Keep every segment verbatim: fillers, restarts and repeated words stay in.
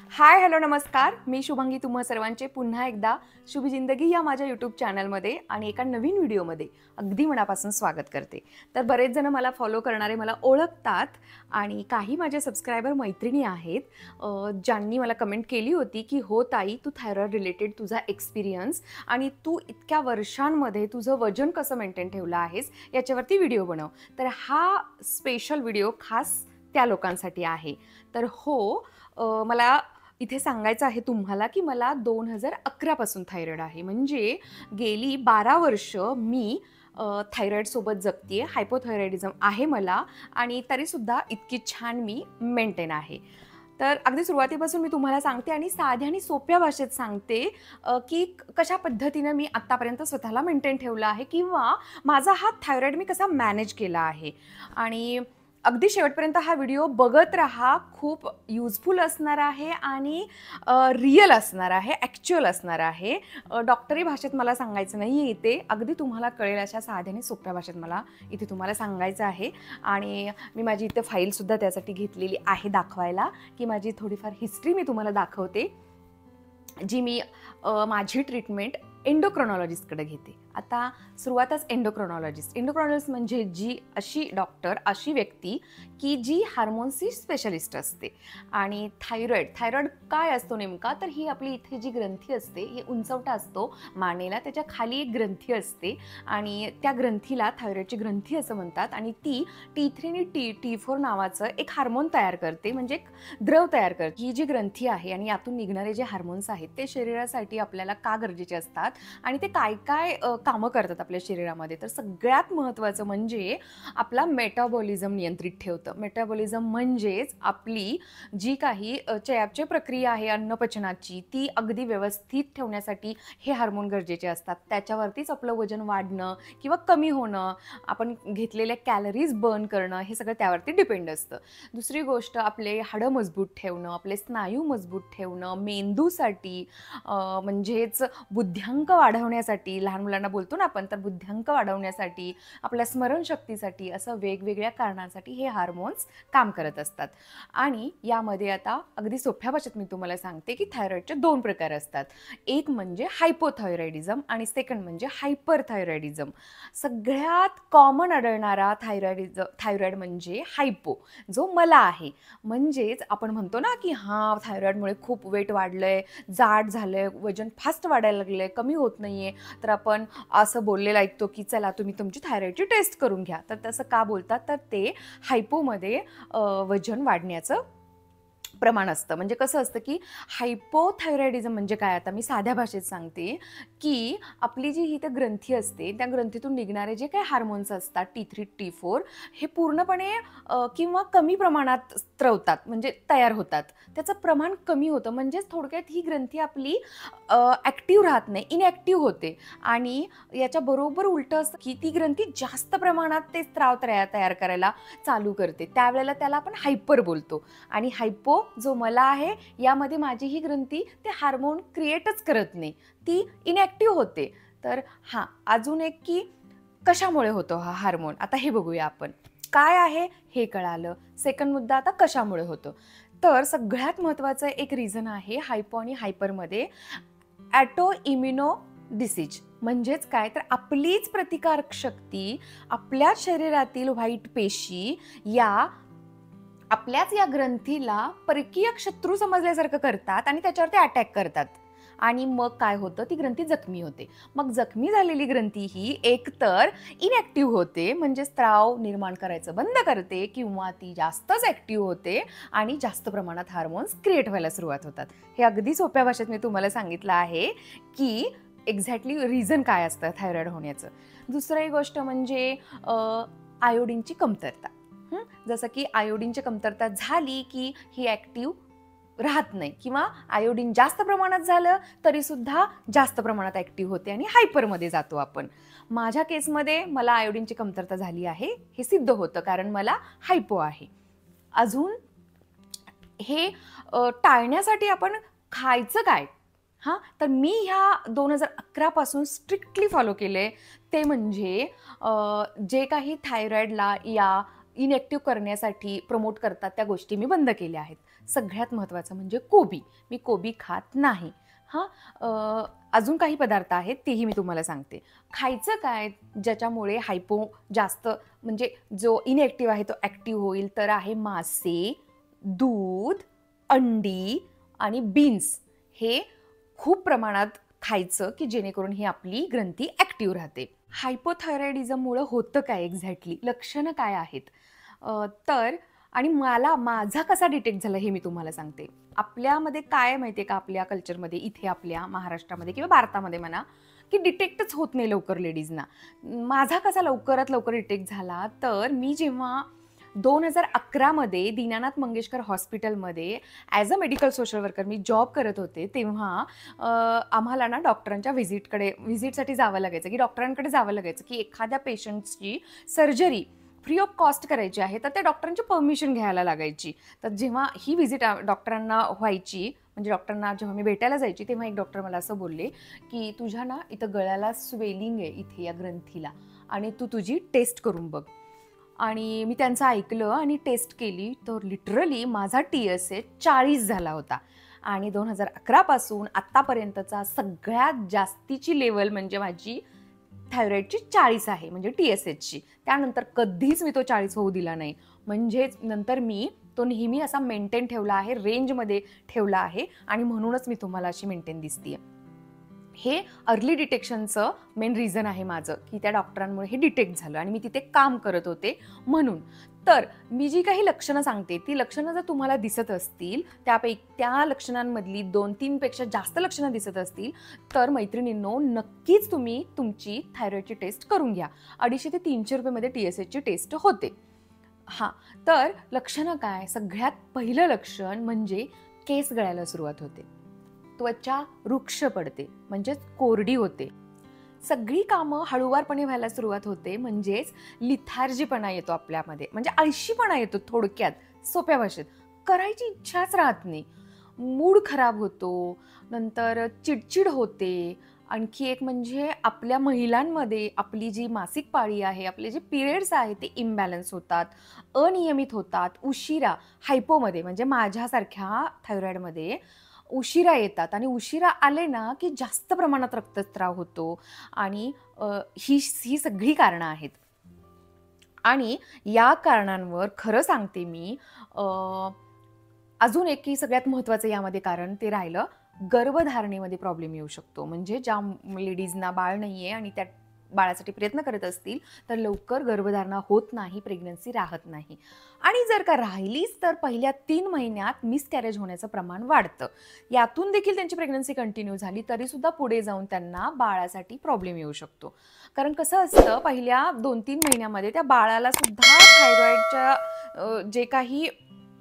Hi hello नमस्कार, मी शुभांगी तुम्हा सर्वांचे पुन्हा एकदा शुभ जिंदगी या माझ्या यूट्यूब चॅनलमध्ये आणि एका नवीन व्हिडिओमध्ये अगदी मनापासून स्वागत करते. तर बरेच जण मला फॉलो करणारे मला ओळखतात आणि काही माझे सबस्क्रायबर मैत्रिणी आहेत ज्यांनी मला कमेंट केली होती की हो ताई, तू थायरॉइड रिलेटेड तुझा एक्सपिरियन्स आणि तू इतक्या वर्षांमध्ये तुझं वजन कसं मेंटेन ठेवलं आहेस याच्यावरती व्हिडिओ बनव. तर हा स्पेशल व्हिडिओ खास त्या लोकांसाठी आहे. तर हो, मला इथे सांगायचं आहे तुम्हाला की मला दोन हजार अकरा पासून थायरॉइड आहे. म्हणजे गेली बारा वर्ष मी थायरॉइडसोबत जगते आहे. हायपोथायरॉइडिझम आहे मला आणि तरीसुद्धा इतकी छान मी मेंटेन आहे. तर अगदी सुरुवातीपासून मी तुम्हाला सांगते आणि साध्या आणि सोप्या भाषेत सांगते की कशा पद्धतीने मी आत्तापर्यंत स्वतःला मेंटेन ठेवलं आहे किंवा माझा हा थायरॉइड मी कसा मॅनेज केला आहे. आणि अगदी शेवटपर्यंत हा व्हिडिओ बघत राहा. खूप युजफुल असणार आहे आणि रिअल असणार आहे, ॲक्च्युअल असणार आहे. डॉक्टरी भाषेत मला सांगायचं नाही आहे इथे, अगदी तुम्हाला कळेल अशा साध्या आणि सोप्या भाषेत मला इथे तुम्हाला सांगायचं आहे. आणि मी माझी इथे फाईलसुद्धा त्यासाठी घेतलेली आहे दाखवायला की माझी थोडीफार हिस्ट्री मी तुम्हाला दाखवते, जी मी माझी ट्रीटमेंट एंडोक्रोनॉलॉजिस्टकडे घेते. आता सुरुवातच एंडोक्रोनॉलॉजिस्ट एंडोक्रोनॉलॉजिस्ट म्हणजे जी अशी डॉक्टर, अशी व्यक्ती की जी हार्मोन्सची स्पेशलिस्ट असते. आणि थायरॉइड थायरॉइड काय असतो नेमका, तर ही आपली इथे जी ग्रंथी असते, ही उंचवटा असतो मानेला, त्याच्या खाली एक ग्रंथी असते आणि त्या ग्रंथीला थायरॉइडची ग्रंथी असं म्हणतात. आणि ती टी थ्री आणि टी टी फोर नावाचं एक हार्मोन तयार करते, म्हणजे एक द्रव तयार करते. ही जी ग्रंथी आहे आणि यातून निघणारे जे हार्मोन्स आहेत ते शरीरासाठी आपल्याला का गरजेचे असतात आणि ते काय काय कामं करतात आपल्या शरीरामध्ये. तर सगळ्यात महत्त्वाचं म्हणजे आपला मेटाबॉलिझम नियंत्रित ठेवतं. मेटाबॉलिझम म्हणजेच आपली जी काही चयापचय प्रक्रिया आहे अन्नपचनाची, ती अगदी व्यवस्थित ठेवण्यासाठी हे हार्मोन गरजेचे असतात. त्याच्यावरतीच आपलं वजन वाढणं किंवा कमी होणं, आपण घेतलेल्या कॅलरीज बर्न करणं, हे सगळं त्यावरती डिपेंड असतं. दुसरी गोष्ट, आपले हाडं मजबूत ठेवणं, आपले स्नायू मजबूत ठेवणं, मेंदूसाठी म्हणजेच बुद्ध्यांक वाढवण्यासाठी, लहान मुलांना बोलतो ना आपण, तर बुद्ध्यांक वाढवण्यासाठी, आपल्या स्मरणशक्तीसाठी, असं वेगवेगळ्या कारणांसाठी हे हार्मोन्स काम करत असतात. आणि यामध्ये आता अगदी सोप्या भाषेत मी तुम्हाला सांगते की थायरॉइडचे दोन प्रकार असतात. एक म्हणजे हायपोथायरॉइडिझम आणि सेकंड म्हणजे हायपरथायरॉइडिझम. सगळ्यात कॉमन आढळणारा थायरॉइडिझ थायरॉइड म्हणजे हायपो, जो मला आहे. म्हणजेच आपण म्हणतो ना की हां, थायरॉइडमुळे खूप वेट वाढलंय, जाड झालंय, वजन फास्ट वाढायला लागलंय, कमी होत नाहीये, तर आपण असं बोललेलं ऐकतो की चला तुम्ही तुमची थायरॉइडची टेस्ट करून घ्या. तर तसं का बोलतात, तर ते हायपोमध्ये वजन वाढण्याचं प्रमाण असतं. म्हणजे कसं असतं की हायपोथायरॉइडिझम म्हणजे काय, आता मी साध्या भाषेत सांगते की आपली जी ही तर ग्रंथी असते, त्या ग्रंथीतून निघणारे जे काही हार्मोन्स असतात टी थ्री टी फोर, हे पूर्णपणे किंवा कमी प्रमाणात स्त्रवतात, म्हणजे तयार होतात. त्याचं प्रमाण कमी होतं. म्हणजेच थोडक्यात ही ग्रंथी आपली ॲक्टिव्ह राहत नाही, इनॲक्टिव्ह होते. आणि याच्या बरोबर उलटं असतं की ती ग्रंथी जास्त प्रमाणात ते स्त्राव तयार तयार करायला चालू करते. त्यावेळेला त्याला आपण हायपर बोलतो. आणि हायपो जो मला आहे, यामध्ये माझी ही ग्रंथी ते हार्मोन क्रिएटच करत नाही, ती इनॲक्टिव्ह होते. तर हां, अजून एक की कशामुळे होतो हा हार्मोन, आता हे बघूया आपण. काय आहे हे कळालं. सेकंड मुद्दा, आता कशामुळे होतं. तर सगळ्यात महत्त्वाचं एक रिझन आहे हायपो आणि हायपरमध्ये, ॲटो इम्युनो डिसीज. म्हणजेच काय, तर आपलीच प्रतिकारक शक्ती, आपल्या शरीरातील व्हाईट पेशी या आपल्याच या ग्रंथीला परकीय शत्रू समजल्यासारखं करतात आणि त्याच्यावरती अटॅक करतात. आणि मग काय होतं, ती ग्रंथी जखमी होते. मग जखमी झालेली ग्रंथी ही एकतर इनॲक्टिव्ह होते, म्हणजे स्त्राव निर्माण करायचं बंद करते, किंवा ती जास्तच ॲक्टिव्ह होते आणि जास्त प्रमाणात हार्मोन्स क्रिएट व्हायला सुरुवात होतात. हे अगदी सोप्या भाषेत मी तुम्हाला सांगितलं आहे की एक्झॅक्टली रिझन काय असतं थायरॉइड होण्याचं. दुसरी गोष्ट म्हणजे आयोडीनची कमतरता. जसं की आयोडीनची कमतरता झाली की ही ॲक्टिव्ह राहत नाही, किंवा आयोडीन जास्त प्रमाणात झालं तरीसुद्धा जास्त प्रमाणात ॲक्टिव्ह होते आणि हायपरमध्ये जातो आपण. माझ्या केसमध्ये मला आयोडीनची कमतरता झाली आहे, हे सिद्ध होतं, कारण मला हायपो आहे. अजून हे टाळण्यासाठी आपण खायचं काय, हां, तर मी ह्या दोन हजार अकरा पासून स्ट्रिक्टली फॉलो केले. ते म्हणजे जे काही थायरॉइडला या इनॲक्टिव्ह करण्यासाठी प्रमोट करतात त्या गोष्टी मी बंद केल्या आहेत. सगळ्यात महत्त्वाचं म्हणजे कोबी. मी कोबी खात नाही. हां, अजून काही पदार्थ आहेत तेही मी तुम्हाला सांगते. खायचं काय ज्याच्यामुळे हायपो जास्त म्हणजे जो इनएक्टिव्ह आहे तो ॲक्टिव्ह होईल, तर आहे मासे, दूध, अंडी आणि बीन्स. हे खूप प्रमाणात खायचं की जेणेकरून ही आपली ग्रंथी ॲक्टिव्ह राहते. हायपोथायरॉइडिझममुळं होतं काय एक्झॅक्टली? लक्षणं काय आहेत? अ, तर आणि मला माझा कसा डिटेक्ट झाला हे मी तुम्हाला सांगते. आपल्यामध्ये काय माहिती आहे का, आपल्या कल्चरमध्ये, इथे आपल्या महाराष्ट्रामध्ये किंवा भारतामध्ये म्हणा, की डिटेक्टच होत नाही लवकर लेडीजना. माझा कसा लवकरात लवकर डिटेक्ट झाला, तर मी जेव्हा दोन हजार अकरामध्ये दीनानाथ मंगेशकर हॉस्पिटलमध्ये as a medical social worker मी जॉब करत होते, तेव्हा अ, आम्हाला ना डॉक्टरांच्या व्हिजिटकडे व्हिजिटसाठी जावं लागायचं, की डॉक्टरांकडे जावं लागायचं, की एखाद्या पेशंटची सर्जरी फ्री ऑफ कॉस्ट करायची आहे, तर त्या डॉक्टरांची परमिशन घ्यायला लागायची. तर जेव्हा ही व्हिजिट डॉक्टरांना व्हायची, म्हणजे डॉक्टरांना जेव्हा मी भेटायला जायची, तेव्हा एक डॉक्टर मला असं बोलले, की तुझ्या ना इथं गळ्याला स्वेलिंग आहे इथे या ग्रंथीला आणि तू तुझी टेस्ट करून बघ. आणि मी त्यांचं ऐकलं आणि टेस्ट केली, तर लिटरली माझा टी एस एच चाळीस झाला होता. आणि दोन हजार अकरापासून आत्तापर्यंतचा सगळ्यात जास्तीची लेवल म्हणजे माझी थायरॉईडची चाळीस आहे, म्हणजे टी एस एचची. त्यानंतर कधीच मी तो चाळीस होऊ दिला नाही. म्हणजेच नंतर मी तो नेहमी असा मेंटेन ठेवला आहे, रेंजमध्ये ठेवला आहे आणि म्हणूनच मी तुम्हाला अशी मेंटेन दिसतीये. हे अर्ली डिटेक्शनचं मेन रिझन आहे माझं, की त्या डॉक्टरांमुळे हे डिटेक्ट झालं आणि मी तिथे काम करत होते म्हणून. तर मी जी काही लक्षणं सांगते, ती लक्षणं जर तुम्हाला दिसत असतील, त्यापैकी त्या लक्षणांमधली दोन तीन पेक्षा जास्त लक्षणं दिसत असतील, तर मैत्रिणींनो नक्कीच तुम्ही तुमची थायरॉईडची टेस्ट करून घ्या. अडीचशे ते तीनशे रुपयेमध्ये टी एस एचची टेस्ट होते. हां, तर लक्षणं काय? सगळ्यात पहिलं लक्षण म्हणजे केस गळायला सुरुवात होते, त्वचा रुक्ष पडते म्हणजेच कोरडी होते, सगळी कामं हळूवारपणे व्हायला सुरुवात होते, म्हणजेच लिथार्जीपणा येतो आपल्यामध्ये, म्हणजे आळशीपणा येतो. थोडक्यात सोप्या भाषेत करायची इच्छाच राहत नाही, मूड खराब होतो, नंतर चिडचिड होते. आणखी एक म्हणजे आपल्या महिलांमध्ये आपली जी मासिक पाळी आहे, आपले जे पिरियड्स आहेत ते इम्बॅलन्स होतात, अनियमित होतात, उशिरा हायपोमध्ये म्हणजे माझ्यासारख्या थायरॉईडमध्ये उशिरा येतात आणि उशिरा आले ना की जास्त प्रमाणात रक्तस्राव होतो आणि ही ही सगळी कारणं आहेत. आणि या कारणांवर खरं सांगते मी, अजून एक की सगळ्यात महत्त्वाचं यामध्ये कारण ते राहिलं, गर्भधारणेमध्ये प्रॉब्लेम येऊ शकतो. म्हणजे ज्या लेडीजना बाळ नाही आहे आणि त्या बाळासाठी प्रयत्न करत असतील, तर लवकर गर्भधारणा होत नाही, प्रेग्नन्सी राहत नाही. आणि जर का राहिलीच तर पहिल्या तीन महिन्यात मिसकॅरेज होण्याचं प्रमाण वाढतं. यातून देखील त्यांची प्रेग्नन्सी कंटिन्यू झाली तरीसुद्धा पुढे जाऊन त्यांना बाळासाठी प्रॉब्लेम येऊ शकतो. कारण कसं असतं, पहिल्या दोन तीन महिन्यामध्ये त्या बाळाला सुद्धा थायरॉईडच्या जे काही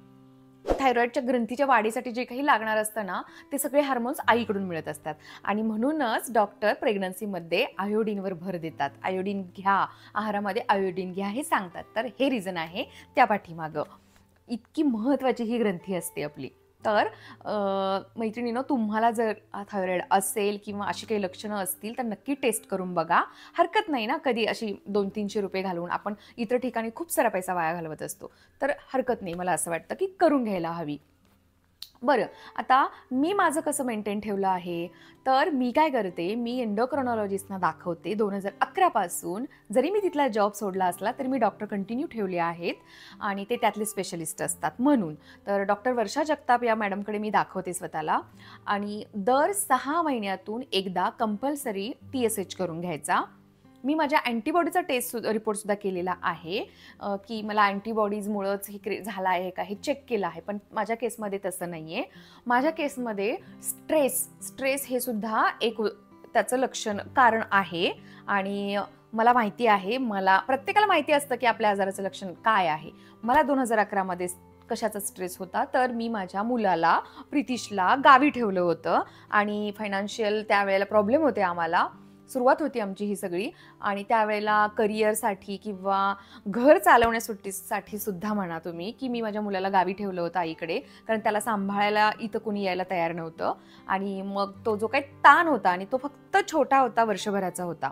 थायरॉईडच्या ग्रंथीच्या वाढीसाठी जे काही लागणार असतं ना, ते सगळे हार्मोन्स आईकडून मिळत असतात. आणि म्हणूनच डॉक्टर प्रेग्नन्सीमध्ये आयोडीनवर भर देतात. आयोडीन घ्या, आहारामध्ये आयोडीन घ्या हे सांगतात. तर हे रिझन आहे त्या पाठीमागं. इतकी महत्त्वाची ही ग्रंथी असते आपली. तर मैत्रिणींनो, तुम्हाला जर थायरॉईड असेल किंवा अशी काही लक्षणं असतील तर नक्की टेस्ट करून बघा. हरकत नाही ना, कधी अशी दोन तीनशे रुपये घालवून आपण इतर ठिकाणी खूप सारा पैसा वाया घालवत असतो. तर हरकत नाही, मला असं वाटतं की करून घ्यायला हवी. बरं, आता मी माझं कसं मेंटेन ठेवलं आहे, तर मी काय करते, मी एंडोक्रोनॉलॉजिस्टना दाखवते. दोन हजार अकरापासून जरी मी तिथला जॉब सोडला असला तरी मी डॉक्टर कंटिन्यू ठेवले आहेत आणि ते त्यातले स्पेशलिस्ट असतात म्हणून. तर डॉक्टर वर्षा जगताप या मॅडमकडे मी दाखवते स्वतःला आणि दर सहा महिन्यातून एकदा कंपल्सरी टी एस एच करून घ्यायचा. मी माझ्या अँटीबॉडीचा टेस्ट रिपोर्टसुद्धा केलेला आहे, की मला अँटीबॉडीजमुळंच हे क्रि झालं आहे का हे चेक केलं आहे. पण माझ्या केसमध्ये तसं नाही आहे. माझ्या केसमध्ये स्ट्रेस स्ट्रेस हे सुद्धा एक त्याचं लक्षण कारण आहे. आणि मला माहिती आहे, मला प्रत्येकाला माहिती असतं की आपल्या आजाराचं लक्षण काय आहे. मला दोन हजार अकरामध्ये कशाचा स्ट्रेस होता, तर मी माझ्या मुलाला प्रितिशला गावी ठेवलं होतं आणि फायनान्शियल त्यावेळेला प्रॉब्लेम होते आम्हाला. सुरुवात होती आमची ही सगळी आणि त्यावेळेला करिअरसाठी किंवा घर चालवण्यासाठी सुद्धा म्हणा तुम्ही, की मी माझ्या मुलाला गावी ठेवलं होतं आईकडे, कारण त्याला सांभाळायला इथं कोणी यायला तयार नव्हतं. आणि मग तो जो काही ताण होता आणि तो फक्त छोटा होता, वर्षभराचा होता.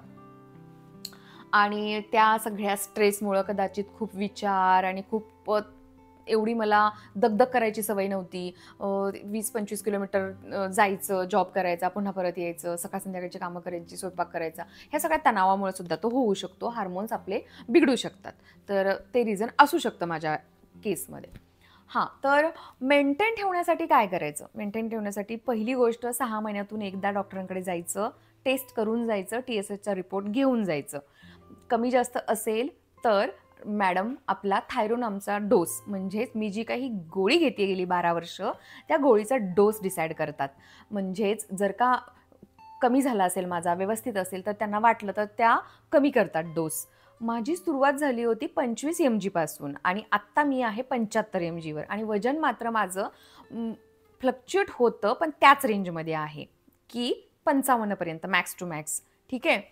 आणि त्या सगळ्या स्ट्रेसमुळं कदाचित खूप विचार आणि खूप एवढी मला दगदग करायची सवय नव्हती. वीस पंचवीस किलोमीटर जायचं, जॉब करायचा, पुन्हा परत यायचं, सकाळ संध्याकाळची कामं करायची, स्वयंपाक करायचा. ह्या सगळ्या तणावामुळे सुद्धा तो होऊ शकतो. हार्मोन्स आपले बिघडू शकतात. तर ते रिझन असू शकतं माझ्या केसमध्ये. हां, तर मेंटेन ठेवण्यासाठी काय करायचं? मेंटेन ठेवण्यासाठी पहिली गोष्ट सहा महिन्यातून एकदा डॉक्टरांकडे जायचं, टेस्ट करून जायचं, टी एस एचचा रिपोर्ट घेऊन जायचं. कमी जास्त असेल तर मॅडम आपला थायरोनामचा डोस, म्हणजेच मी जी काही गोळी घेते गेली बारा वर्ष, त्या गोळीचा डोस डिसाईड करतात. म्हणजेच जर का कमी झाला असेल माझा, व्यवस्थित असेल, तर त्यांना वाटलं तर त्या कमी करतात डोस. माझी सुरुवात झाली होती पंचवीस एम जीपासून आणि आत्ता मी आहे पंच्याहत्तर एम जीवर आणि वजन मात्र माझं फ्लक्च्युएट होतं, पण त्याच रेंजमध्ये आहे की पंचावन्नपर्यंत मॅक्स टू मॅक्स. ठीक आहे.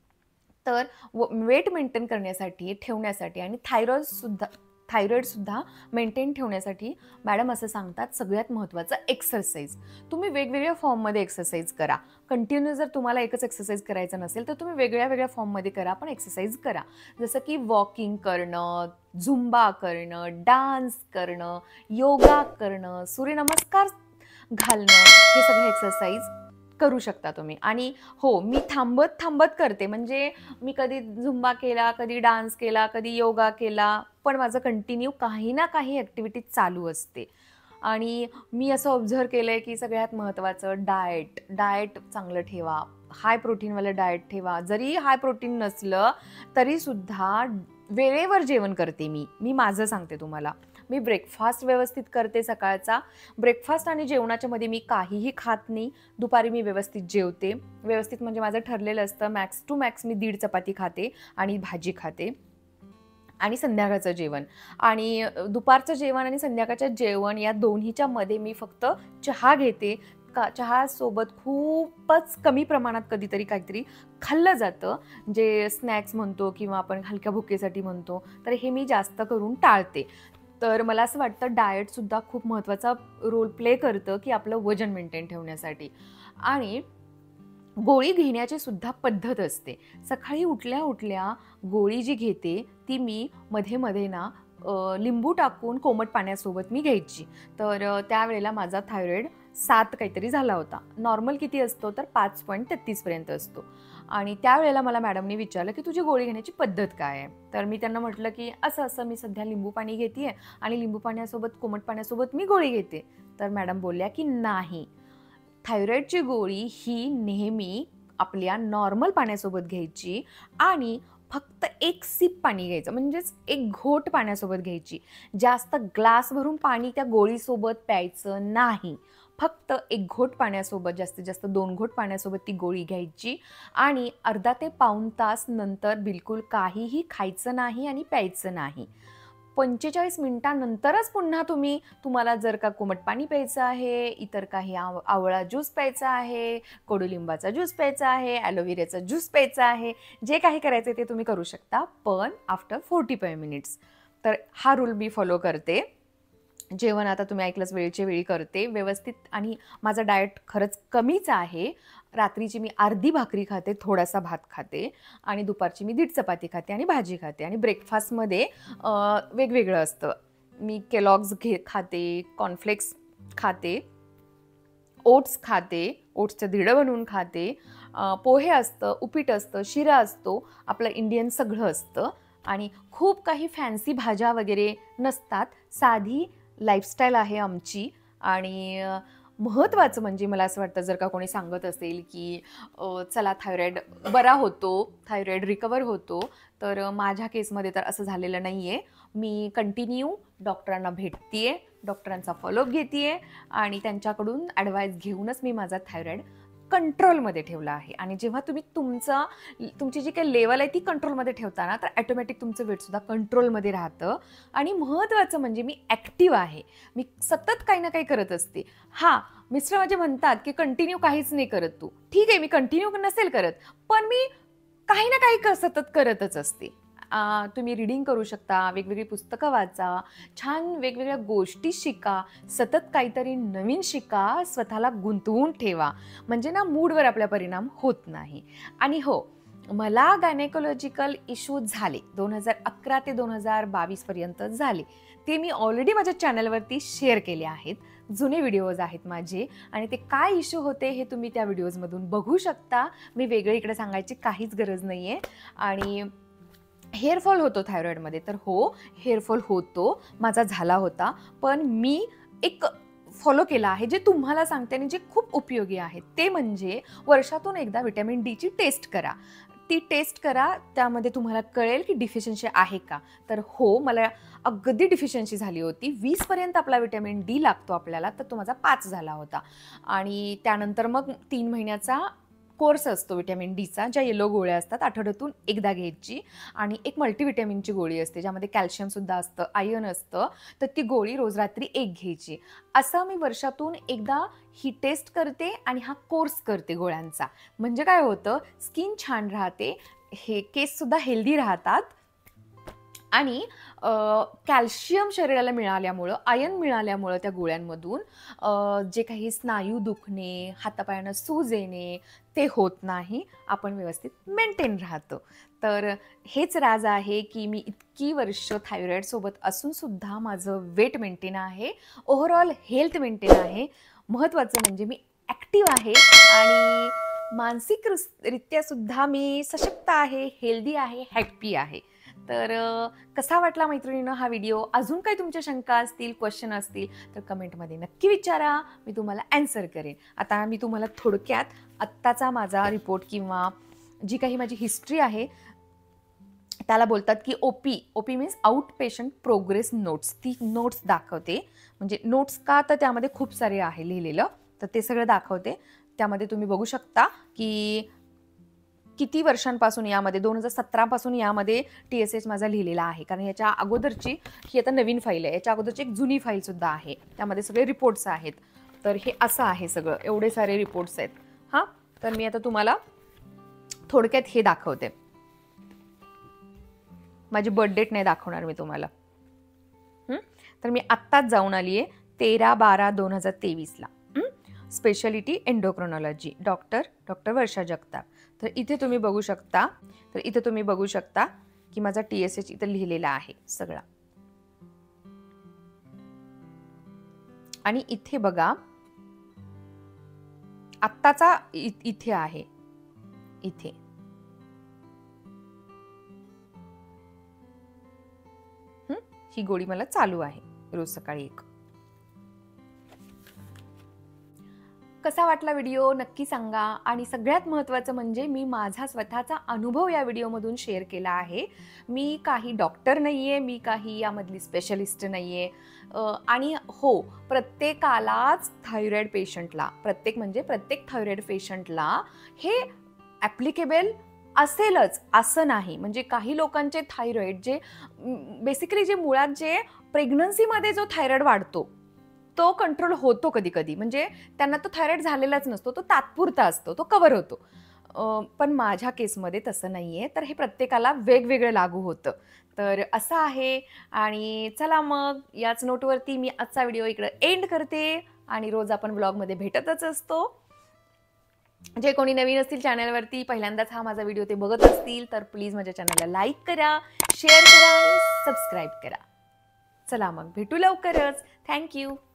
तर वेट मेंटेन करण्यासाठी, ठेवण्यासाठी आणि थायरॉइडसुद्धा थायरॉइडसुद्धा मेंटेन ठेवण्यासाठी मॅडम असं सांगतात, सगळ्यात महत्त्वाचं एक्सरसाइज. तुम्ही वेगवेगळ्या फॉर्ममध्ये एक्सरसाइज करा. कंटिन्यू जर तुम्हाला एकच एक्सरसाइज करायचं नसेल तर तुम्ही वेगळ्या वेगळ्या फॉर्ममध्ये करा, पण एक्सरसाइज करा. जसं की वॉकिंग करणं, झुंबा करणं, डान्स करणं, योगा करणं, सूर्यनमस्कार घालणं, हे सगळे एक्सरसाइज करू शकता तुम्ही. आणि हो, मी थांबत थांबत करते. म्हणजे मी कधी झुंबा केला, कधी डान्स केला, कधी योगा केला, पण माझं कंटिन्यू काही ना काही ॲक्टिव्हिटी चालू असते. आणि मी असं ऑब्झर्व केलं आहे की सगळ्यात महत्त्वाचं डाएट डाएट चांगलं ठेवा. हाय प्रोटीनवालं डाएट ठेवा. जरी हाय प्रोटीन नसलं तरीसुद्धा वेळेवर जेवण करते मी मी माझं सांगते तुम्हाला. मी ब्रेकफास्ट व्यवस्थित करते सकाळचा. ब्रेकफास्ट आणि जेवणाच्या मध्ये मी काहीही खात नाही. दुपारी मी व्यवस्थित जेवते. व्यवस्थित म्हणजे माझं ठरलेलं असतं, मॅक्स टू मॅक्स मी दीड चपाती खाते आणि भाजी खाते. आणि संध्याकाळचं जेवण आणि दुपारचं जेवण आणि संध्याकाळचं जेवण या दोन्हीच्या मध्ये मी फक्त चहा घेते. का चहासोबत खूपच कमी प्रमाणात कधीतरी काहीतरी खाल्लं जातं, जे स्नॅक्स म्हणतो किंवा आपण हलक्या भुकेसाठी म्हणतो, तर हे मी जास्त करून टाळते. तर मला असं वाटतं डाएटसुद्धा खूप महत्त्वाचा रोल प्ले करतं की आपलं वजन मेंटेन ठेवण्यासाठी. आणि गोळी घेण्याची सुद्धा पद्धत असते. सकाळी उठल्या उठल्या गोळी जी घेते ती मी मध्ये मध्ये ना लिंबू टाकून कोमट पाण्यासोबत मी घ्यायची. तर त्यावेळेला माझा थायरॉइड सात काहीतरी झाला होता. नॉर्मल किती असतो तर पाच पॉईंट तेहतीसपर्यंत असतो. आणि त्यावेळेला मला मॅडमने विचारलं की तुझी गोळी घेण्याची पद्धत काय आहे. तर मी त्यांना म्हटलं की असं असं मी सध्या लिंबू पाणी घेते आहे आणि लिंबू पाण्यासोबत कोमट पाण्यासोबत मी गोळी घेते. तर मॅडम बोलल्या की नाही, थायरॉइडची गोळी ही नेहमी आपल्या नॉर्मल पाण्यासोबत घ्यायची आणि फक्त एक सिप पाणी घ्यायचं, म्हणजेच एक घोट पाण्यासोबत घ्यायची. जास्त ग्लास भरून पाणी त्या गोळीसोबत प्यायचं नाही. फक्त एक घोट पाण्यासोबत, जास्तीत जास्त दोन घोट पाण्यासोबत ती गोळी घ्यायची आणि अर्धा ते पाऊण तास नंतर बिलकुल काहीही खायचं नाही आणि प्यायचं नाही. पंचेचाळीस मिनिटांनंतरच पुन्हा तुम्ही तुम्हाला जर का कोमट पाणी प्यायचं आहे, इतर काही आव आवळा ज्यूस प्यायचा आहे, कडुलिंबाचा ज्यूस प्यायचा आहे, ॲलोवेराचा ज्यूस प्यायचा आहे, जे काही करायचं ते तुम्ही करू शकता, पण आफ्टर फोर्टी फाय मिनिट्स. तर हा रूल मी फॉलो करते. जेवण आता तुम्ही ऐकलंच, वेळच्या वेळी करते व्यवस्थित. आणि माझा डाएट खरंच कमीच आहे. रात्रीची मी अर्धी भाकरी खाते, थोडासा भात खाते आणि दुपारची मी दीड चपाती खाते आणि भाजी खाते. आणि ब्रेकफास्टमध्ये वेगवेगळं असतं. मी केलॉग्स घे खाते, कॉर्नफ्लेक्स खाते, ओट्स खाते, ओट्सचं धिडं बनवून खाते, पोहे असतं, उपीट असतं, शिरा असतो, आपलं इंडियन सगळं असतं. आणि खूप काही फॅन्सी भाज्या वगैरे नसतात. साधी लाईफस्टाईल आहे आमची. आणि महत्त्वाचं म्हणजे मला असं वाटतं, जर का कोणी सांगत असेल की चला थायरॉइड बरा होतो, थायरॉइड रिकवर होतो, तर माझ्या केसमध्ये तर असं झालेलं नाही आहे. मी कंटिन्यू डॉक्टरांना भेटते आहे, डॉक्टरांचा फॉलोअप घेते आहे आणि त्यांच्याकडून ॲडवाईस घेऊनच मी माझा थायरॉइड कंट्रोलमध्ये ठेवला आहे. आणि जेव्हा तुम्ही तुमचा तुमची जी काही लेवल आहे ती कंट्रोलमध्ये ठेवता ना, तर ॲटोमॅटिक तुमचं वेटसुद्धा कंट्रोलमध्ये राहतं. आणि महत्त्वाचं म्हणजे मी ॲक्टिव्ह आहे. मी सतत काही ना काही करत असते. हां, मिस्टर माझे म्हणतात की कंटिन्यू काहीच नाही करत तू. ठीक आहे, मी कंटिन्यू नसेल करत, पण मी काही ना काही सतत करतच असते. तुम्ही रीडिंग करू शकता, वेगवेगळी पुस्तकं वाचा, छान वेगवेगळ्या गोष्टी शिका, सतत काहीतरी नवीन शिका, स्वतःला गुंतवून ठेवा, म्हणजे ना मूडवर आपला परिणाम होत नाही. आणि हो, मला गायनेकोलॉजिकल इश्यू झाले दोन हजार अकरा ते दोन हजार बावीस पर्यंत झाले. ते मी ऑलरेडी माझ्या चॅनलवरती शेअर केले आहेत. जुने व्हिडिओज आहेत माझे आणि ते काय इश्यू होते हे तुम्ही त्या व्हिडिओजमधून बघू शकता. मी वेगळे इकडे सांगायची काहीच गरज नाही आहे. आणि हेअरफॉल होतो थायरॉईडमध्ये, तर हो हेअरफॉल होतो, माझा झाला होता. पण मी एक फॉलो केला आहे जे तुम्हाला सांगते आणि जे खूप उपयोगी आहे. ते म्हणजे वर्षातून एकदा व्हिटॅमिन डीची टेस्ट करा. ती टेस्ट करा, त्यामध्ये तुम्हाला कळेल की डिफिशियन्सी आहे का. तर हो, मला अगदी डिफिशियन्सी झाली होती. वीस पर्यंत आपला व्हिटॅमिन डी लागतो आपल्याला, तर तो माझा पाच झाला होता. आणि त्यानंतर मग तीन महिन्याचा कोर्स असतो व्हिटॅमिन डीचा, ज्या येलो गोळ्या असतात आठवड्यातून एकदा घ्यायची. आणि एक मल्टीव्हिटॅमिनची गोळी असते ज्यामध्ये कॅल्शियमसुद्धा असतं, आयर्न असतं, तर ती गोळी रोज रात्री एक घ्यायची. असं मी वर्षातून एकदा ही टेस्ट करते आणि हा कोर्स करते गोळ्यांचा. म्हणजे काय होतं, स्किन छान राहते, हे केससुद्धा हेल्दी राहतात आणि कॅल्शियम शरीराला मिळाल्यामुळं, आयर्न मिळाल्यामुळं त्या गोळ्यांमधून जे काही स्नायू दुखणे, हातापायांना सूज येणे ते होत नाही. आपण व्यवस्थित मेंटेन राहतो. तर हेच राज आहे की मी इतकी वर्ष थायरॉईडसोबत असूनसुद्धा माझं वेट मेंटेन आहे, ओव्हरऑल हेल्थ मेंटेन आहे. महत्त्वाचं म्हणजे मी ॲक्टिव्ह आहे आणि मानसिक रित्यासुद्धा मी सशक्त आहे, हेल्दी आहे, हॅप्पी आहे. तर कसा वाटला मैत्रिणींनो हा व्हिडिओ? अजून काही तुमच्या शंका असतील, क्वेश्चन असतील तर कमेंटमध्ये नक्की विचारा, मी तुम्हाला ॲन्सर करेन. आता मी तुम्हाला थोडक्यात आत्ताचा माझा रिपोर्ट किंवा जी काही माझी हिस्ट्री आहे त्याला बोलतात की O P O P means out patient progress notes. ती नोट्स दाखवते. म्हणजे नोट्स का, तर त्यामध्ये खूप सारे आहे लिहिलेलं, तर ते सगळं दाखवते. त्यामध्ये तुम्ही बघू शकता की किती वर्षांपासून यामध्ये दोन हजार सतरापासून यामध्ये टी एस एच माझा लिहिलेला आहे. कारण याच्या अगोदरची ही आता नवीन फाईल आहे, याच्या अगोदरची एक जुनी फाईलसुद्धा आहे, त्यामध्ये सगळे रिपोर्ट्स आहेत. तर हे असं आहे सगळं, एवढे सारे रिपोर्ट्स आहेत. हां, तर मी आता तुम्हाला थोडक्यात हे दाखवते. माझी बर्थ डेट नाही दाखवणार मी तुम्हाला. तर मी आत्ताच जाऊन आली आहे तेरा बारा दोन हजार तेवीसला. Speciality endocrinology, doctor doctor Varsha Jagtap. तर इथे तुम्ही बघू शकता तर इथे तुम्ही बघू शकता की माझा टी एस एच इथं लिहिलेला आहे सगळा. आणि इथे बघा आत्ताचा इथे आहे, इथे ही गोळी मला चालू आहे रोज सकाळी एक. कसा वाटला व्हिडिओ नक्की सांगा. आणि सगळ्यात महत्त्वाचं म्हणजे मी माझा स्वतःचा अनुभव या व्हिडिओमधून शेअर केला आहे. मी काही डॉक्टर नाही आहे, मी काही यामधली स्पेशलिस्ट नाही आहे. आणि हो, प्रत्येकालाच थायरॉईड पेशंटला, प्रत्येक म्हणजे प्रत्येक थायरॉईड पेशंटला हे ॲप्लिकेबल असेलच असं नाही. म्हणजे काही लोकांचे थायरॉईड जे बेसिकली जे मुळात जे प्रेग्नन्सीमध्ये जो थायरॉईड वाढतो तो कंट्रोल होतो कधी कधी, म्हणजे त्यांना तो थायरॉईड झालेलाच नसतो, तो तात्पुरता असतो, तो कव्हर होतो. पण माझ्या केसमध्ये तसं नाही आहे. तर हे प्रत्येकाला वेगवेगळं लागू होतं. तर असं आहे. आणि चला मग याच नोटवरती मी आजचा व्हिडिओ इकडं एंड करते. आणि रोज आपण ब्लॉगमध्ये भेटतच असतो. जे कोणी नवीन असतील चॅनलवरती, पहिल्यांदाच हा माझा व्हिडिओ ते बघत असतील तर प्लीज माझ्या चॅनलला लाईक करा, शेअर करा आणि सबस्क्राईब करा. चला मग भेटू लवकरच. थँक्यू.